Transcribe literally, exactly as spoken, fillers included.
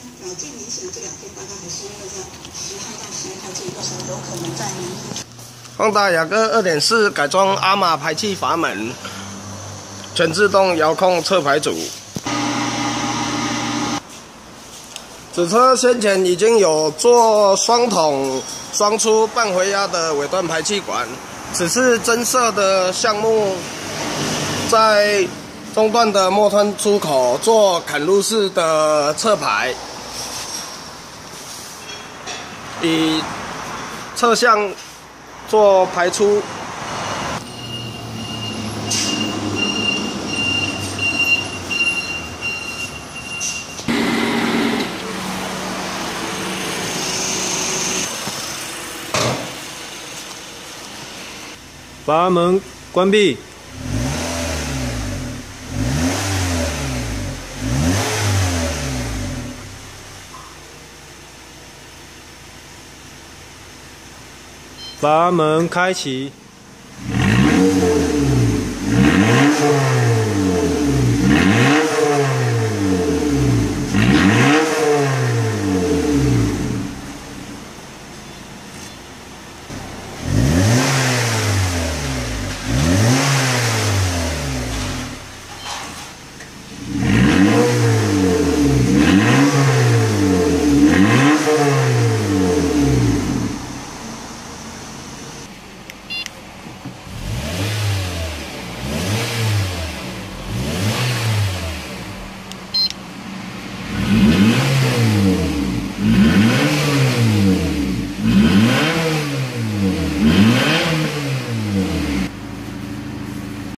呃，最明显的这两天大概还是因为在十号到十一号这一段时间有可能在明天。 宏达雅阁 二点四 改装阿玛排气阀门，全自动遥控侧排组。此车先前已经有做双筒双出半回压的尾段排气管，此次增设的项目在中段的末端出口做砍入式的侧排，以侧向做排出。 阀门关闭。阀门开启。